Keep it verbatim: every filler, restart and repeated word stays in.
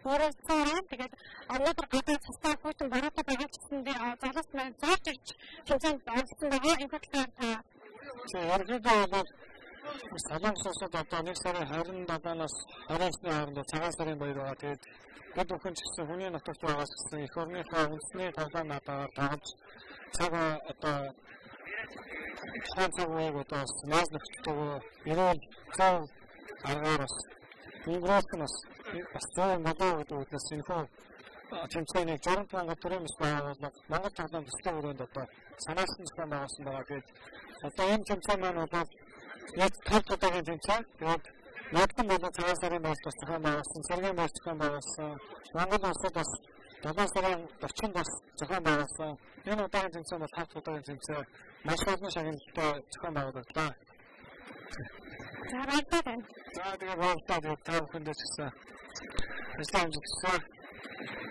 Өөрөөсөө тэгээд өнөөдөр гадаад цастаа хүйтэн бараатай байгаа гэсэн дээр залуус маань зааж ирж тэмцээнд орсон байгаа. Энэ талаар та ерөнхийдөө бол Солонгосоос одоо нэг сарын харин дагаанаас харьяасны хооронд цагаан сарын баяр байгаа. Тэгээд бид бүхэн ч гэсэн хүний нутагт байгаас гэсэн эх орныхоо үндэсний талбай надаар тавж цаг одоо цаанцаг уу одоо наас нөхцөлтөг ерөөл цаа аргаараас Ингрэснээс бас зүүн модоо гэдэг үгнээс энэ хөө тэмцээний журам мянга төрөмс байгууллага Монгол талын төслийн өрөөнд одоо санаасан зохион байгуулсан байгаа. Тэгээд одоо энэ тэмцээн маань бол яг тал удаагийн тэмцээн. Тэгээд Ядсан бол цагаан сарын бас зохион байгуулсан, сэргийн бас зохион байгуулсан. Монгол улсад бас долоон сарын орчим бас зохион байгуулсан. Энэ удаагийн тэмцээн бол хавц удаагийн тэмцээн. Маш олон шагналтай зохион байгуулагдаа. За баярлалаа. За тэгээд баярлалаа. Та бүхэндээ ч гэсэн. Баярлалаа.